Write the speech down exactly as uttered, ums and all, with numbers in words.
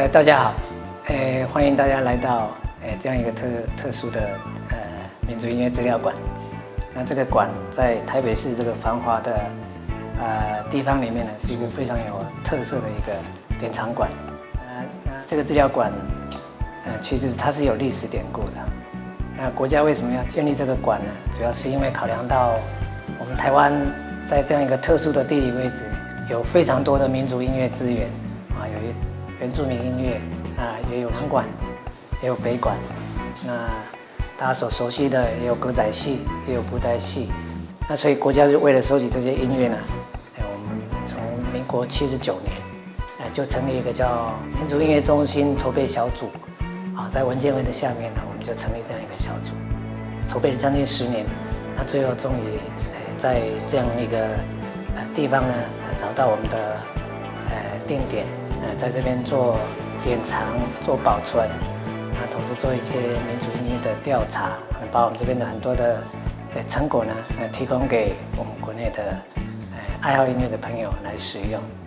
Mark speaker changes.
Speaker 1: 呃，大家好，呃，欢迎大家来到呃这样一个特特殊的呃民族音乐资料馆。那这个馆在台北市这个繁华的呃地方里面呢，是一个非常有特色的一个典藏馆。呃，那这个资料馆，呃，其实它是有历史典故的。那国家为什么要建立这个馆呢？主要是因为考量到我们台湾在这样一个特殊的地理位置，有非常多的民族音乐资源啊，有原住民音乐啊，也有南管，也有北管。那大家所熟悉的也有歌仔戏，也有布袋戏。那所以国家就为了收集这些音乐呢，我们从民国七十九年，呃，就成立一个叫民族音乐中心筹备小组。啊，在文建会的下面呢，我们就成立这样一个小组，筹备了将近十年。那最后终于，呃，在这样一个呃地方呢，找到我们的呃定点，呃，在这边做典藏、做保存，啊，同时做一些民族音乐的调查，把我们这边的很多的呃成果呢，呃，提供给我们国内的呃爱好音乐的朋友来使用。